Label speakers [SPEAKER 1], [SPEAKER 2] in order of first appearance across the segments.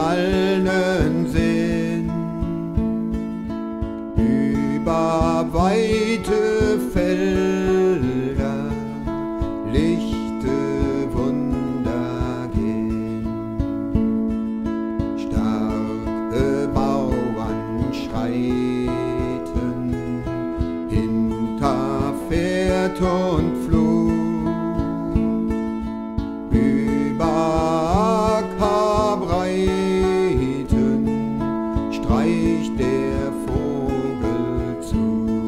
[SPEAKER 1] allen Seen. Über weite Felder lichte Wunder gehen. Starke Bauern schreiten hinter Pferd und Pflug. Über Ackerbreiten streicht der Vogel zu.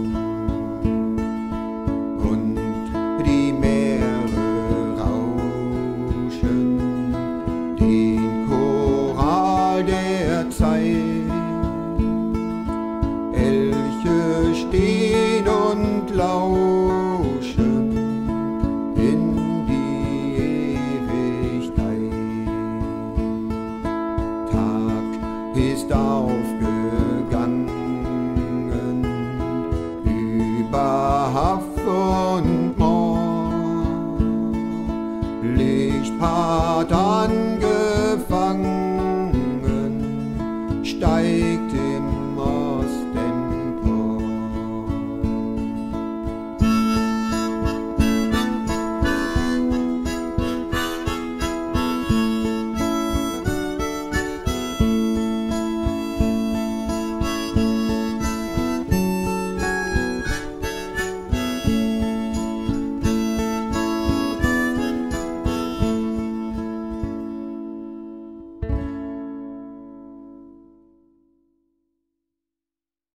[SPEAKER 1] Und die Meere rauschen den Choral der Zeit. Elche stehen und lauschen in die Ewigkeit. Tag ist aufgegangen über Haff und Moor. Licht hat angefangen, steigt